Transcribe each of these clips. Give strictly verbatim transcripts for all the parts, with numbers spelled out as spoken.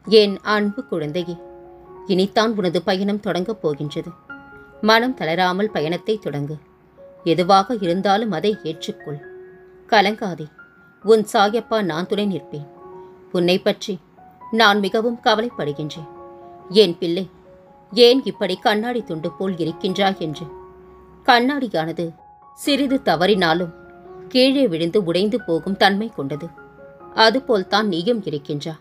என் அன்பு குழந்தையே, இனித்தான் உனது பயணம் தொடங்கப் போகின்றது. மனம் தளராமல் பயணத்தை தொடங்கு. எதுவாக இருந்தாலும் அதை ஏற்றுக்கொள். கலங்காதே. உன் சாயப்பா நான் துணை நிற்பேன். உன்னை பற்றி நான் மிகவும் கவலைப்படுகின்றேன். என் பிள்ளை, ஏன் இப்படி கண்ணாடி துண்டு போல் இருக்கின்றாய் என்று. கண்ணாடியானது சிறிது தவறினாலும் கீழே விழுந்து உடைந்து போகும் தன்மை கொண்டது. அதுபோல்தான் நீயும் இருக்கின்றா.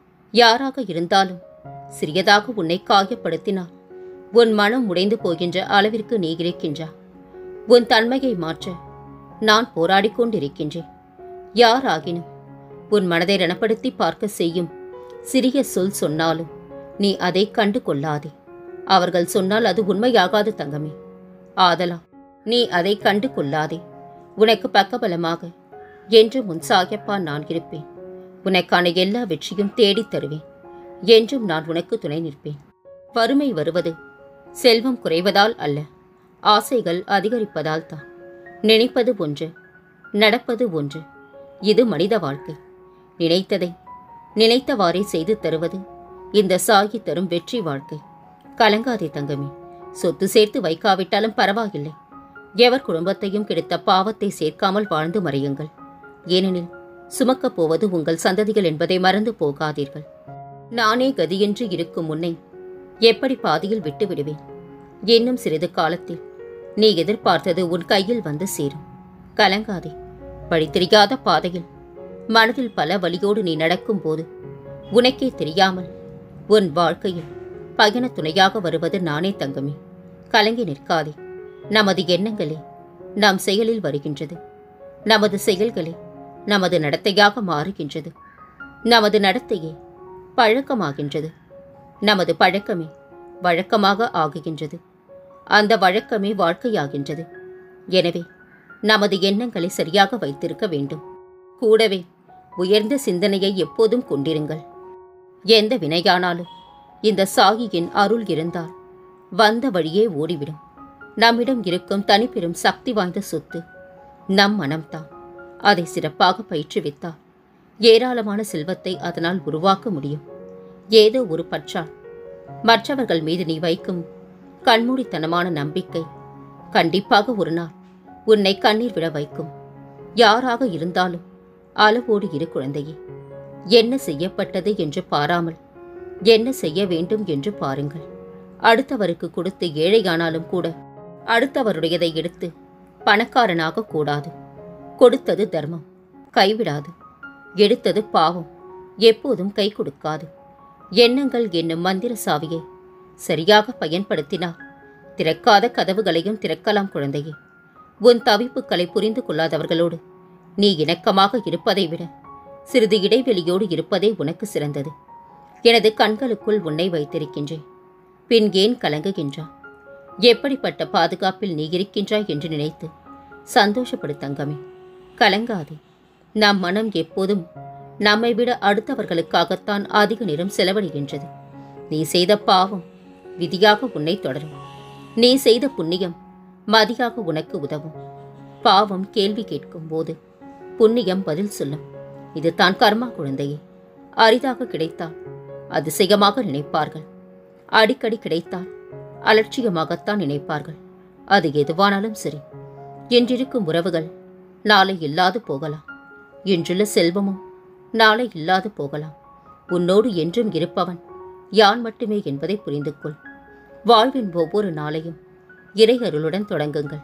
யாராக இருந்தாலும் சிறியதாக உன்னை காயப்படுத்தினால் உன் மனம் உடைந்து போகின்ற அளவிற்கு நீ இருக்கின்றா. உன் தன்மையை மாற்ற நான் போராடிக் கொண்டிருக்கின்றேன். யாராகினும் உன் மனதை ரணப்படுத்தி பார்க்க செய்யும் சிறிய சொல் சொன்னாலும் நீ அதை கண்டு கொள்ளாதே. அவர்கள் சொன்னால் அது உண்மையாகாது தங்கமே. ஆதலா நீ அதை கண்டு கொள்ளாதே. உனக்கு பக்கபலமாக என்றும் உன் சாயப்பா நான் இருப்பேன். உனக்கான எல்லா வெற்றியும் தேடித் தருவேன். என்றும் நான் உனக்கு துணை நிற்பேன். வறுமை வருவது செல்வம் குறைவதால் அல்ல, ஆசைகள் அதிகரிப்பதால் தான். நினைப்பது ஒன்று, நடப்பது ஒன்று. இது மனித வாழ்க்கை. நினைத்ததை நினைத்தவாறே செய்து தருவது இந்த சாகி தரும் வெற்றி வாழ்க்கை. கலங்காதே தங்கமே. சொத்து சேர்த்து வைக்காவிட்டாலும் பரவாயில்லை. எவர் குடும்பத்தையும் கெடுத்த பாவத்தை சேர்க்காமல் வாழ்ந்து மறையுங்கள். ஏனெனில் சுமக்கப் போவது உங்கள் சந்ததிகள் என்பதை மறந்து போகாதீர்கள். நானே கதியென்று இருக்கும் முன்னை எப்படி பாதியில் விட்டு விடுவேன்? இன்னும் சிறிது காலத்தில் நீ எதிர்பார்த்தது உன் கையில் வந்து சேரும். கலங்காதே. வழி தெரியாத பாதையில் மனதில் பல வழியோடு நீ நடக்கும் போது உனக்கே தெரியாமல் உன் வாழ்க்கையில் பயண துணையாக வருவது நானே தங்கமே. கலங்கி நிற்காதே. நமது எண்ணங்களே நம் செயலில் வருகின்றது. நமது செயல்களே நமது நடத்தையாக மாறுகின்றது. நமது நடத்தையே பழக்கமாகின்றது. நமது பழக்கமே வழக்கமாக ஆகுகின்றது. அந்த வழக்கமே வாழ்க்கையாகின்றது. எனவே நமது எண்ணங்களை சரியாக வைத்திருக்க வேண்டும். கூடவே உயர்ந்த சிந்தனையை எப்போதும் கொண்டிருங்கள். எந்த வினையானாலும் இந்த சாகியின் அருள் இருந்தால் வந்த வழியே ஓடிவிடும். நம்மிடம் இருக்கும் தனிப்பெரும் சக்தி வாய்ந்த சொத்து நம் மனம்தான். அதை சிறப்பாக பயிற்றுவித்தால் ஏராளமான செல்வத்தை அதனால் உருவாக்க முடியும். ஏதோ ஒரு பற்றால் மற்றவர்கள் மீது நீ வைக்கும் கண்மூடித்தனமான நம்பிக்கை கண்டிப்பாக ஒரு நாள் உன்னை கண்ணீர் விட வைக்கும். யாராக இருந்தாலும் அளவோடு இரு குழந்தையே. என்ன செய்யப்பட்டது என்று பாராமல் என்ன செய்ய வேண்டும் என்று பாருங்கள். அடுத்தவருக்கு கொடுத்து ஏழையானாலும் கூட அடுத்தவருடையதை எடுத்து பணக்காரனாக கூடாது. கொடுத்தது தர்மம், கைவிடாது. எடுத்தது பாவம், எப்போதும் கை கொடுக்காது. எண்ணங்கள் என்னும் மந்திர சாவியை சரியாக பயன்படுத்தினால் திறக்காத கதவுகளையும் திறக்கலாம் குழந்தையே. உன் தவிப்புகளை புரிந்து கொள்ளாதவர்களோடு நீ இணக்கமாக இருப்பதை விட சிறிது இடைவெளியோடு இருப்பதே உனக்கு சிறந்தது. எனது கண்களுக்குள் உன்னை வைத்திருக்கின்றேன். பின் ஏன் கலங்குகின்றாய்? எப்படிப்பட்ட பாதுகாப்பில் நீ இருக்கின்றாய் என்று நினைத்து சந்தோஷப்படு தங்கமே. கலங்காதே. நம் மனம் எப்போதும் நம்மை விட அடுத்தவர்களுக்காகத்தான் அதிக நேரம் செலவழிகின்றது. நீ செய்த பாவம் விதியாக உன்னை தொடரும். நீ செய்த புண்ணியம் மதியாக உனக்கு உதவும். பாவம் கேள்வி கேட்கும் போது புண்ணியம் பதில் சொல்லும். இது தான் கர்மா குழந்தையே. அரிதாக கிடைத்தால் அதிசயமாக நினைப்பார்கள். அடிக்கடி கிடைத்தால் அலட்சியமாகத்தான் நினைப்பார்கள். அது எதுவானாலும் சரி, என்றிருக்கும் உறவுகள் நாளை இல்லாது போகலாம். இன்றுள்ள செல்வமும் நாளை இல்லாது போகலாம். உன்னோடு என்றும் இருப்பவன் யான் மட்டுமே என்பதை புரிந்து கொள். வாழ்வின் ஒவ்வொரு நாளையும் இறை அருளுடன் தொடங்குங்கள்.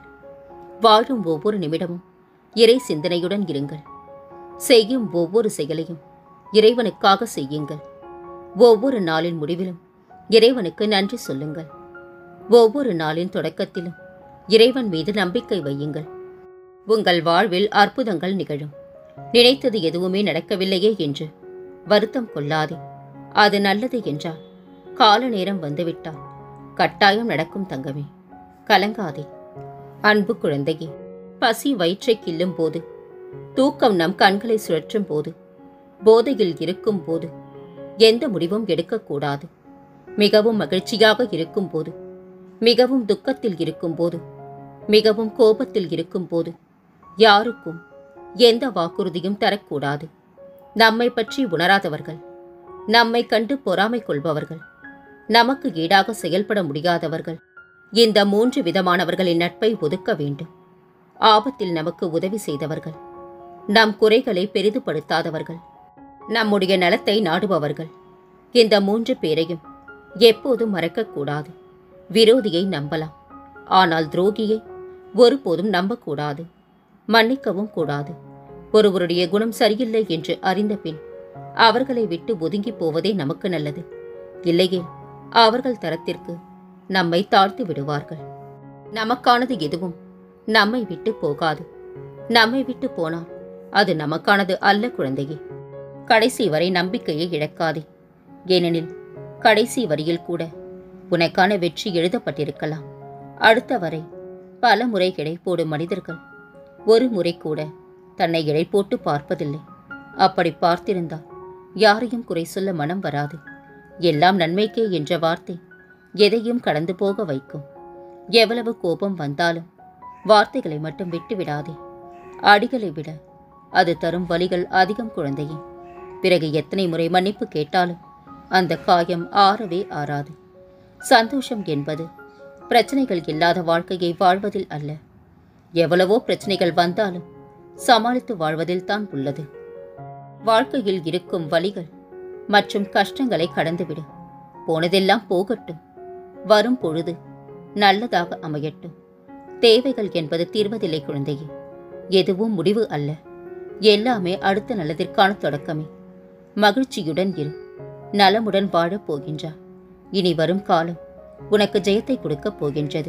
வாழும் ஒவ்வொரு நிமிடமும் இறை சிந்தனையுடன் இருங்கள். செய்யும் ஒவ்வொரு செயலையும் இறைவனுக்காக செய்யுங்கள். ஒவ்வொரு நாளின் முடிவிலும் இறைவனுக்கு நன்றி சொல்லுங்கள். ஒவ்வொரு நாளின் தொடக்கத்திலும் இறைவன் மீது நம்பிக்கை வையுங்கள். உங்கள் வாழ்வில் அற்புதங்கள் நிகழும். நினைத்தது எதுவுமே நடக்கவில்லையே என்று வருத்தம் கொள்ளாதே. அது நல்லது என்றால் கால நேரம் வந்துவிட்டால் கட்டாயம் நடக்கும் தங்கமே. கலங்காதே. அன்பு குழந்தையே, பசி வயிற்றை கிள்ளும் போது, தூக்கம் நம் கண்களை சுழற்றும் போது, போதையில் இருக்கும் போது எந்த முடிவும் எடுக்கக்கூடாது. மிகவும் மகிழ்ச்சியாக இருக்கும் போது, மிகவும் துக்கத்தில் இருக்கும் போது, மிகவும் கோபத்தில் இருக்கும் போது யாருக்கும் எந்த வாக்குறுதியும் தரக்கூடாது. நம்மை பற்றி உணராதவர்கள் நம்மை கண்டு பொறாமை கொள்பவர்கள், நமக்கு ஈடாக செயல்பட முடியாதவர்கள், இந்த மூன்று விதமானவர்களின் நட்பை ஒதுக்க வேண்டும். ஆபத்தில் நமக்கு உதவி செய்தவர்கள், நம் குறைகளை பெரிதுபடுத்தாதவர்கள், நம்முடைய நலத்தை நாடுபவர்கள், இந்த மூன்று பேரையும் எப்போதும் மறக்கக்கூடாது. விரோதியை நம்பலாம், ஆனால் துரோகியை ஒருபோதும் நம்பக்கூடாது, மன்னிக்கவும் கூடாது. ஒருவருடைய குணம் சரியில்லை என்று அறிந்த பின் அவர்களை விட்டு ஒதுங்கி போவதே நமக்கு நல்லது. இல்லையே அவர்கள் தரத்திற்கு நம்மை தாழ்த்து விடுவார்கள். நமக்கானது எதுவும் நம்மை விட்டு போகாது. நம்மை விட்டு போனால் அது நமக்கானது அல்ல குழந்தையே. கடைசி வரை நம்பிக்கையை இழக்காதே. ஏனெனில் கடைசி வரியில் கூட உனக்கான வெற்றி எழுதப்பட்டிருக்கலாம். அடுத்த வரை பல முறை எடை போடும் மனிதர்கள் ஒரு முறை கூட தன்னை எடை போட்டு பார்ப்பதில்லை. அப்படி பார்த்திருந்தால் யாரையும் குறை சொல்ல மனம் வராது. எல்லாம் நன்மைக்கே என்ற வார்த்தை எதையும் கடந்து போக வைக்கும். எவ்வளவு கோபம் வந்தாலும் வார்த்தைகளை மட்டும் விட்டு விடாதே. அடிகளை விட அது தரும் வலிகள் அதிகம் குழந்தையே. பிறகு எத்தனை முறை மன்னிப்பு கேட்டாலும் அந்த காயம் ஆறவே ஆறாது. சந்தோஷம் என்பது பிரச்சனைகள் இல்லாத வாழ்க்கையை வாழ்வதில் அல்ல, எவ்வளவோ பிரச்சனைகள் வந்தாலும் சமாளித்து வாழ்வதில் தான் உள்ளது. வாழ்க்கையில் இருக்கும் வலிகள் மற்றும் கஷ்டங்களை கடந்துவிடு. போனதெல்லாம் போகட்டும். வரும் பொழுது நல்லதாக அமையட்டும். தேவைகள் என்பது தீர்வதில்லை குழந்தையே. எதுவும் முடிவு அல்ல, எல்லாமே அடுத்த நல்லதிற்கான தொடக்கமே. மகிழ்ச்சியுடன் இரு. நலமுடன் வாழப் போகின்றார். இனி வரும் காலம் உனக்கு ஜெயத்தை கொடுக்கப் போகின்றது.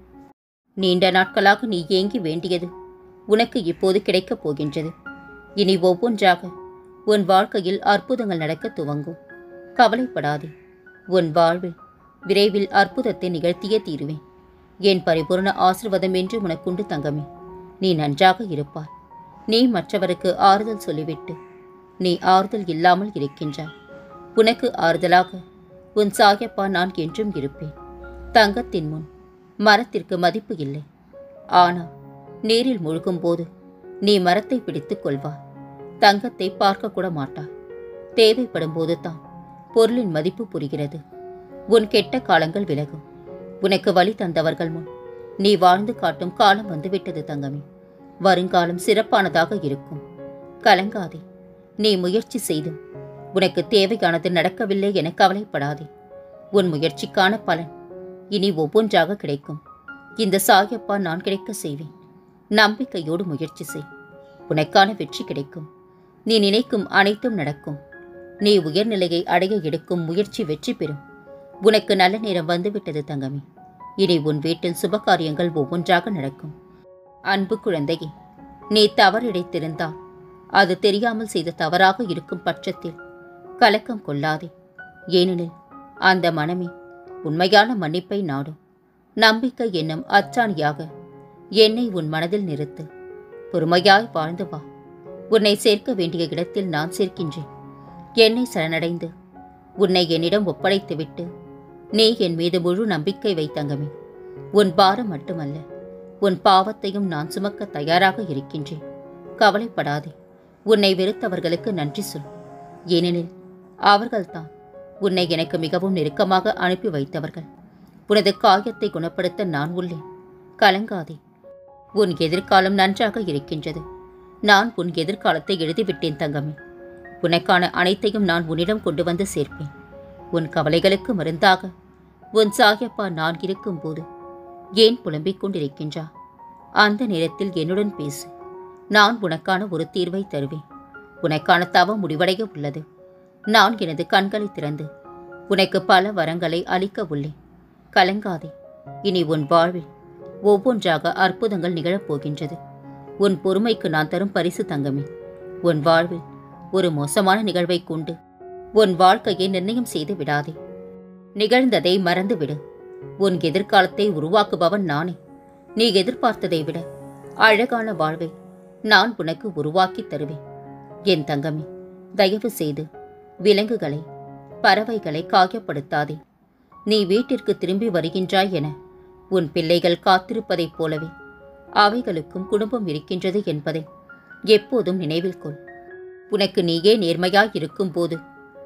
நீண்ட நாட்களாக நீ ஏங்கி வேண்டியது உனக்கு இப்போது கிடைக்கப் போகின்றது. இனி ஒவ்வொன்றாக உன் வாழ்க்கையில் அற்புதங்கள் நடக்க துவங்கும். கவலைப்படாதே. உன் வாழ்வில் விரைவில் அற்புதத்தை நிகழ்த்தியே தீருவேன். என் பரிபூர்ண ஆசீர்வாதம் என்று உனக்குண்டு தங்கமே. நீ நன்றாக இருப்பாய். நீ மற்றவருக்கு ஆறுதல் சொல்லிவிட்டு நீ ஆறுதல் இல்லாமல் இருக்கின்றாய். உனக்கு ஆறுதலாக உன் சாயப்பா நான் என்றும் இருப்பேன். தங்கத்தின் முன் மரத்திற்கு மதிப்பு இல்லை. ஆனால் நீரில் மூழ்கும் போது நீ மரத்தை பிடித்துக் கொள்வாய். தங்கத்தை பார்க்க கூட மாட்டாய். தேவைப்படும் போது தான் பொருளின் மதிப்பு புரிகிறது. உன் கெட்ட காலங்கள் விலகும். உனக்கு வழி தந்தவர்கள் முன் நீ வாழ்ந்து காட்டும் காலம் வந்துவிட்டது தங்கமே. வருங்காலம் சிறப்பானதாக இருக்கும். கலங்காதே. நீ முயற்சி செய்தும் உனக்கு தேவையானது நடக்கவில்லை என கவலைப்படாதே. உன் முயற்சிக்கான பலன் இனி ஒவ்வொன்றாக கிடைக்கும். இந்த சாயப்பா நான் கிடைக்க செய்வேன். நம்பிக்கையோடு முயற்சி செய். உனக்கான வெற்றி கிடைக்கும். நீ நினைக்கும் அனைத்தும் நடக்கும். நீ உயர்நிலையை அடைய எடுக்கும் முயற்சி வெற்றி பெறும். உனக்கு நல்ல நேரம் வந்துவிட்டது தங்கமே. இனி உன் வீட்டில் சுபகாரியங்கள் ஒவ்வொன்றாக நடக்கும். அன்பு குழந்தையே, நீ தவறிழைத்திருந்தால் அது தெரியாமல் செய்த தவறாக இருக்கும் பட்சத்தில் கலக்கம் கொள்ளாதே. ஏனெனில் அந்த மனமே உண்மையான மன்னிப்பை நாடும். நம்பிக்கை என்னும் அச்சாணியாக என்னை உன் மனதில் நிறுத்து. பொறுமையாய் வாழ்ந்து வா. உன்னை சேர்க்க வேண்டிய இடத்தில் நான் சேர்க்கின்றேன். என்னை சரணடைந்து உன்னை என்னிடம் ஒப்படைத்துவிட்டு நீ என் மீது முழு நம்பிக்கை வைத்தங்கமே. உன் பாரம் மட்டுமல்ல, உன் பாவத்தையும் நான் சுமக்க தயாராக இருக்கின்றேன். கவலைப்படாதே. உன்னை வெறுத்தவர்களுக்கு நன்றி சொல். ஏனெனில் அவர்கள்தான் உன்னை எனக்கு மிகவும் நெருக்கமாக அனுப்பி வைத்தவர்கள். உனது காயத்தை குணப்படுத்த நான் உள்ளேன். கலங்காதே. உன் எதிர்காலம் நன்றாக இருக்கின்றது. நான் உன் எதிர்காலத்தை எழுதிவிட்டேன் தங்கமே. உனக்கான அனைத்தையும் நான் உன்னிடம் கொண்டு வந்து சேர்ப்பேன். உன் கவலைகளுக்கு மருந்தாக உன் சாயப்பா நான் இருக்கும்போது ஏன் புலம்பிக் கொண்டிருக்கின்றா? அந்த நேரத்தில் என்னுடன் பேசு. நான் உனக்கான ஒரு தீர்வை தருவேன். உனக்கான தவம் முடிவடைய உள்ளது. நான் எனது கண்களை திறந்து உனக்கு பல வரங்களை அளிக்க உள்ளேன். கலங்காதே. இனி உன் வாழ்வில் ஒவ்வொன்றாக அற்புதங்கள் நிகழப்போகின்றது. உன் பொறுமைக்கு நான் தரும் பரிசு தங்கமே. உன் வாழ்வில் ஒரு மோசமான நிகழ்வை கொண்டு உன் வாழ்க்கையை நிர்ணயம் செய்து விடாதே. நிகழ்ந்ததை மறந்துவிடு. உன் எதிர்காலத்தை உருவாக்குபவன் நானே. நீ எதிர்பார்த்ததை விட அழகான வாழ்வை நான் உனக்கு உருவாக்கி தருவேன். என் தங்கமே, தயவு செய்து விலங்குகளை பறவைகளை காயப்படுத்தாதே. நீ வீட்டிற்கு திரும்பி வருகின்றாய் என உன் பிள்ளைகள் காத்திருப்பதைப் போலவே அவைகளுக்கும் குடும்பம் இருக்கின்றது என்பதை எப்போதும் நினைவில் கொள். உனக்கு நீயே நேர்மையாய் இருக்கும் போது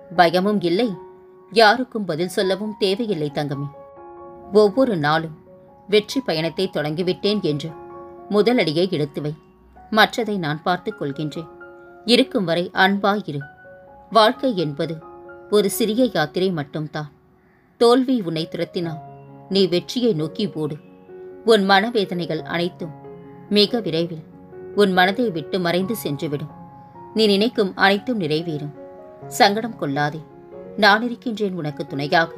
பயமும் இல்லை, யாருக்கும் பதில் சொல்லவும் தேவையில்லை தங்கமே. ஒவ்வொரு நாளும் வெற்றி பயணத்தை தொடங்கிவிட்டேன் என்று முதலடியை எடுத்து வை. மற்றதை நான் பார்த்துக் கொள்கின்றேன். இருக்கும் வரை அன்பாய் இரு. வாழ்க்கை என்பது ஒரு சிறிய யாத்திரை மட்டும்தான். தோல்வி உன்னை துரத்தினால் நீ வெற்றியை நோக்கி ஓடு. உன் மனவேதனைகள் அனைத்தும் மிக விரைவில் உன் மனதை விட்டு மறைந்து சென்றுவிடும். நீ நினைக்கும் அனைத்தும் நிறைவேறும். சங்கடம் கொள்ளாதே, நான் இருக்கின்றேன் உனக்கு துணையாக.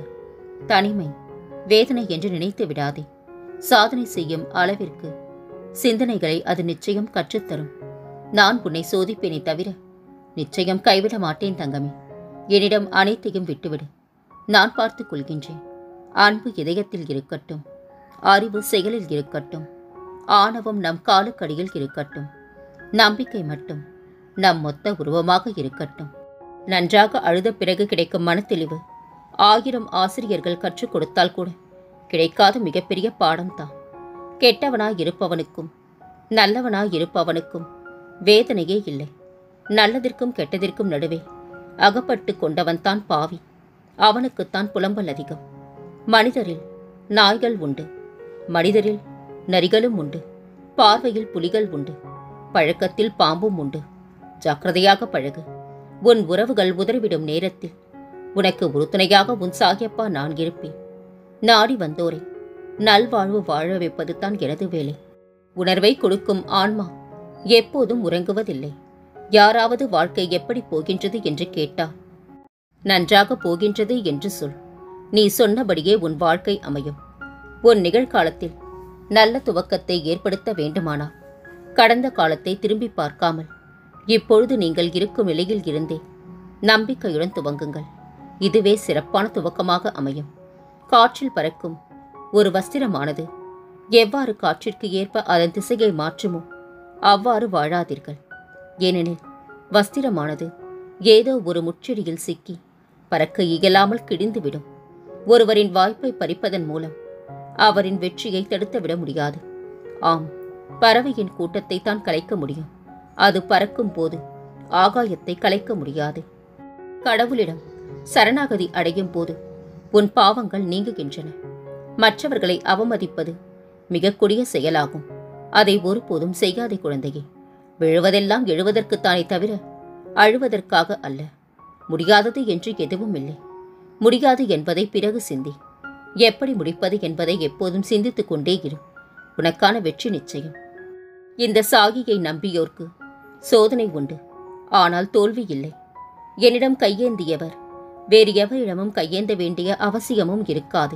தனிமை வேதனை என்று நினைத்து விடாதே. சாதனை செய்யும் அளவிற்கு சிந்தனைகளை அது நிச்சயம் கற்றுத்தரும். நான் உன்னை சோதிப்பேனே தவிர நிச்சயம் கைவிட மாட்டேன் தங்கமே. என்னிடம் அனைத்தையும் விட்டுவிடு, நான் பார்த்துக் கொள்கின்றேன். அன்பு இதயத்தில் இருக்கட்டும், அறிவு செயலில் இருக்கட்டும், ஆணவம் நம் காலுக்கடியில் இருக்கட்டும், நம்பிக்கை மட்டும் நம் மொத்த உருவமாக இருக்கட்டும். நன்றாக அழுத பிறகு கிடைக்கும் மனத்தெளிவு ஆயிரம் ஆசிரியர்கள் கற்றுக் கொடுத்தால் கூட கிடைக்காத மிகப்பெரிய பாடம்தான். கெட்டவனாய் இருப்பவனுக்கும் நல்லவனாய் இருப்பவனுக்கும் வேதனையே இல்லை. நல்லதற்கும் கெட்டதற்கும் நடுவே அகப்பட்டு கொண்டவன்தான் பாவி. அவனுக்குத்தான் புலம்பல் அதிகம். மனிதரில் நாய்கள் உண்டு, மனிதரில் நரிகளும் உண்டு, பார்வையில் புலிகள் உண்டு, பழக்கத்தில் பாம்பும் உண்டு. ஜாக்கிரதையாக பழகு. உன் உறவுகள் உதறிவிடும் நேரத்தில் உனக்கு உறுதுணையாக உன் சாகியப்பா நான் இருப்பேன். நாடி வந்தோரை நல்வாழ்வு வாழ வைப்பது தான் எனது வேலை. உணர்வை கொடுக்கும் ஆன்மா எப்போதும் உறங்குவதில்லை. யாராவது வாழ்க்கை எப்படி போகின்றது என்று கேட்டால் நன்றாக போகின்றது என்று சொல். நீ சொன்னபடியே உன் வாழ்க்கை அமையும். உன் நிகழ்காலத்தில் நல்ல துவக்கத்தை ஏற்படுத்த வேண்டுமானால் கடந்த காலத்தை திரும்பி பார்க்காமல் இப்பொழுது நீங்கள் இருக்கும் நிலையில் இருந்தே நம்பிக்கையுடன் துவங்குங்கள். இதுவே சிறப்பான துவக்கமாக அமையும். காற்றில் பறக்கும் ஒரு வஸ்திரமானது எவ்வாறு காற்றிற்கு ஏற்ப அதன் திசையை மாற்றுமோ அவ்வாறு வாழாதீர்கள். ஏனெனில் வஸ்திரமானது ஏதோ ஒரு முச்செடியில் சிக்கி பறக்க இயலாமல் கிழிந்துவிடும். ஒருவரின் வாய்ப்பை பறிப்பதன் மூலம் அவரின் வெற்றியை தடுத்துவிட முடியாது. ஆம், பறவையின் கூட்டத்தை தான் கலைக்க முடியும். அது பறக்கும் போது ஆகாயத்தை கலைக்க முடியாது. கடவுளிடம் சரணாகதி அடையும் போது உன் பாவங்கள் நீங்குகின்றன. மற்றவர்களை அவமதிப்பது மிக கொடிய செயலாகும். அதை ஒருபோதும் செய்யாதே குழந்தையே. விழுவதெல்லாம் எழுவதற்குத்தானே தவிர அழுவதற்காக அல்ல. முடியாதது என்று எதுவும் இல்லை. முடியாது என்பதை பிறகு சிந்தி. எப்படி முடிப்பது என்பதை எப்போதும் சிந்தித்துக் கொண்டே இரு. உனக்கான வெற்றி நிச்சயம். இந்த சாகியை நம்பியோர்க்கு சோதனை உண்டு, ஆனால் தோல்வி இல்லை. என்னிடம் கையேந்தியவர் வேறு எவரிடமும் கையேந்த வேண்டிய அவசியமும் இருக்காது.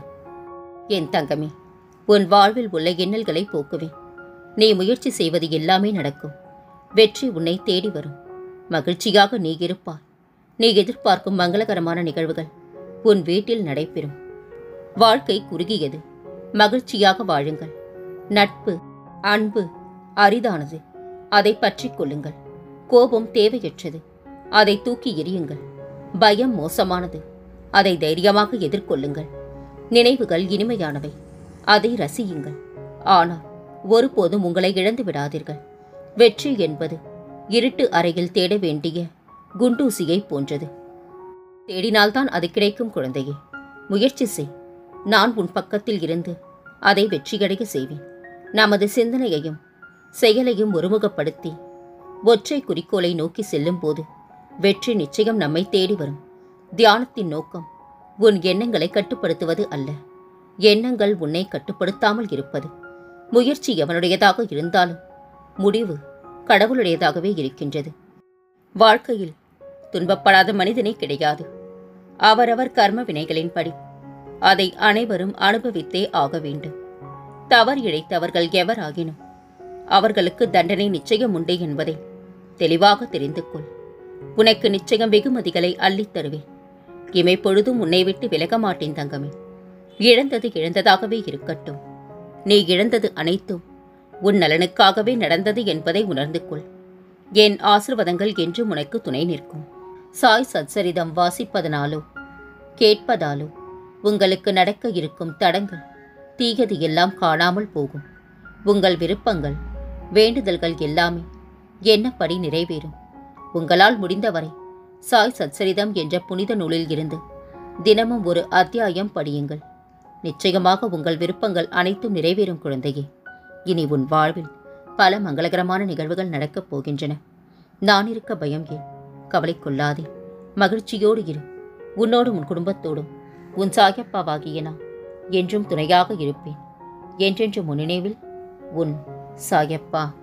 என் தங்கமே, உன் வாழ்வில் உள்ள எண்ணல்களை போக்குவேன். நீ முயற்சி செய்வது எல்லாமே நடக்கும். வெற்றி உன்னை தேடி வரும். மகிழ்ச்சியாக நீ இருப்பாய். நீ எதிர்பார்க்கும் மங்களகரமான நிகழ்வுகள் உன் வீட்டில் நடைபெறும். வாழ்க்கை குறுகியது. மகிழ்ச்சியாக வாழுங்கள். நட்பு, அன்பு அரிதானது. அதை பற்றிக் கொள்ளுங்கள். கோபம் தேவையற்றது. அதை தூக்கி எறியுங்கள். பயம் மோசமானது. அதை தைரியமாக எதிர்கொள்ளுங்கள். நினைவுகள் இனிமையானவை. அதை ரசியுங்கள். ஆனால் ஒருபோதும் உங்களை இழந்து விடாதீர்கள். வெற்றி என்பது இருட்டு அறையில் தேட வேண்டிய குண்டூசியை போன்றது. தேடினால்தான் அது கிடைக்கும் குழந்தையே. முயற்சி செய். நான் உன் பக்கத்தில் இருந்து அதை வெற்றியடைய செய்வேன். நமது சிந்தனையையும் செயலையும் ஒருமுகப்படுத்தி ஒற்றை குறிக்கோளை நோக்கி செல்லும் போது வெற்றி நிச்சயம் நம்மை தேடி வரும். தியானத்தின் நோக்கம் உன் எண்ணங்களை கட்டுப்படுத்துவது அல்ல, எண்ணங்கள் உன்னை கட்டுப்படுத்தாமல் இருப்பது. முயற்சி எவனுடையதாக இருந்தாலும் முடிவு கடவுளுடையதாகவே இருக்கின்றது. வாழ்க்கையில் துன்பப்படாத மனிதனே கிடையாது. அவரவர் கர்ம வினைகளின்படி அதை அனைவரும் அனுபவித்தே ஆக வேண்டும். தவறு இழைத்தவர்கள் எவராகினும் அவர்களுக்கு தண்டனை நிச்சயம் உண்டு என்பதை தெளிவாக தெரிந்து கொள். உனக்கு நிச்சயம் வெகுமதிகளை அள்ளித் தருவேன். இமை பொழுதும் உன்னை விட்டு விலக மாட்டேன் தங்கமே. இழந்தது இழந்ததாகவே இருக்கட்டும். நீ இழந்தது அனைத்தும் உன் நலனுக்காகவே நடந்தது என்பதை உணர்ந்து கொள். என் ஆசிர்வாதங்கள் என்றும் உனக்கு துணை நிற்கும். சாய் சத்சரிதம் வாசிப்பதனாலோ கேட்பதாலோ உங்களுக்கு நடக்க இருக்கும் தடங்கள் தீயது எல்லாம் காணாமல் போகும். உங்கள் விருப்பங்கள் வேண்டுதல்கள் எல்லாமே என்னப்படி நிறைவேறும். உங்களால் முடிந்தவரை சாய் சச்சரிதம் என்ற புனித நூலில் இருந்து தினமும் ஒரு அத்தியாயம் படியுங்கள். நிச்சயமாக உங்கள் விருப்பங்கள் அனைத்தும் நிறைவேறும் குழந்தையே. இனி உன் வாழ்வில் பல மங்களகரமான நிகழ்வுகள் நடக்கப் போகின்றன. நான் இருக்க பயம் ஏன்? கவலை கொள்ளாதே, மகிழ்ச்சியோடு இரு. உன்னோடும் உன் குடும்பத்தோடும் உன் சாயப்பாவாகிய நான் என்றும் துணையாக இருப்பேன். என்றென்று முன்னினைவில் உன் சாயப்பா.